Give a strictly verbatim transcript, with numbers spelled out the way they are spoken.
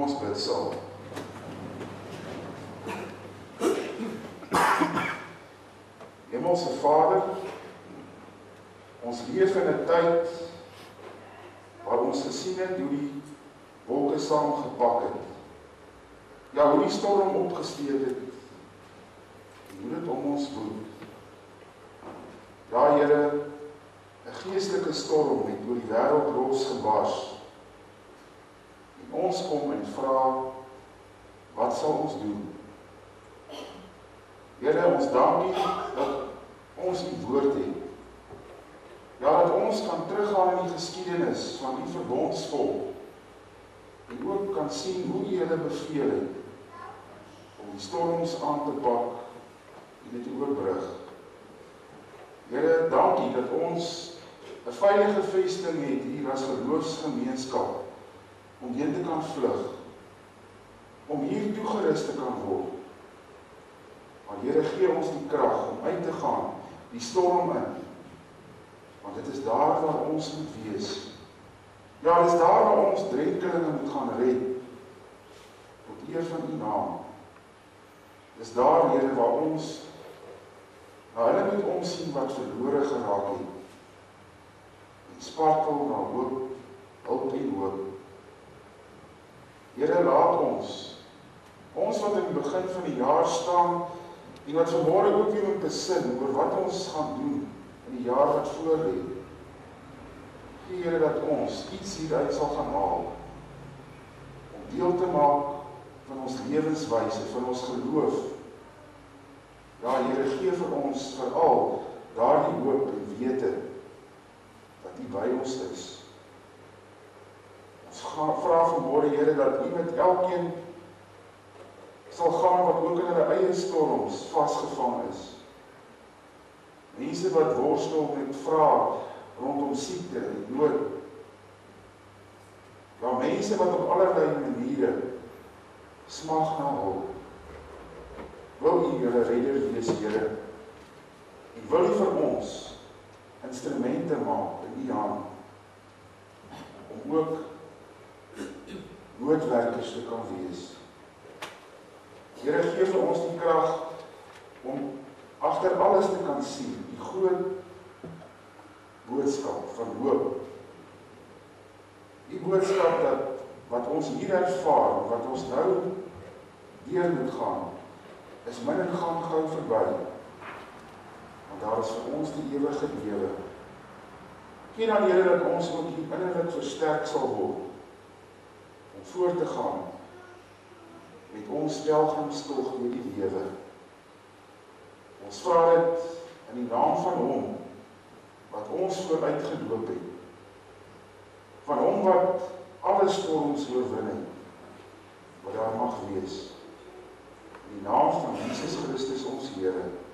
Kom ons bid saam. Hemelse Vader, ons leef in 'n tyd waar ons gesien het hoe die wolke saamgepak het. Ja, hoe die storm opgesteek het. En hoe dit om ons woed. Ja, Here, 'n geestelike storm het oor die wêreld losgebars. En ons kom en vra, wat sal ons doen? Here, ons dank U dat ons U woord het. Ja, dat ons kan teruggaan in die geskiedenis van die verbondsvolk en ook kan sien hoe U hulle beveel het om die storms aan te pak en dit te oorbrug. Here, dankie dat ons 'n veilige vesting het hier as geloofsgemeenskap om heen te kan vlug, om hier toegerus te kan word. Maar Here, gee ons die krag om uit te gaan, die storm in, want dit is daar waar ons moet wees. Ja, dit is daar waar ons drenkelinge moet gaan red, tot eer van U naam. Dit is daar, Here, waar ons na hulle moet omsien wat verlore geraak het, en spartel na hoop, hulp en hoop. Here, laat ons, ons wat in die begin van die jaar staan, en wat vanmôre ook weer moet besin oor wat ons gaan doen in die jaar wat voor lê. Gee, Here, dat ons iets hieruit sal gaan haal, om deel te maak van ons lewenswyse, van ons geloof. Ja, Here, gee vir ons veral daardie hoop en wete dat U by ons is. Ons vra vanmôre, Here, dat U met elkeen sal gaan wat ook in hulle eie storms vasgevang is. Mense wat worstel met vrae rondom siekte en dood. Ja, mense wat op allerlei maniere smag na hulp. Wil U julle redder wees, Here, en wil U vir ons instrumente maak in U hand, om ook noodwerkers te kan wees. Here, gee vir ons die krag om agter alles te kan sien, die groot boodskap van hoop. Die boodskap dat wat ons hier ervaar, wat ons nou deur moet gaan, is min en gaan gou verby. Want daar is vir ons die ewige lewe. Gee dan, Here, dat ons ook hier innerlik versterk sal word, om voort te gaan met ons pelgrimstog deur die lewe. Ons vra dit in die naam van Hom wat ons vooruit geloop het. Van Hom wat alle storms oorwin het, wat daar mag wees. In die naam van Jesus Christus ons Here.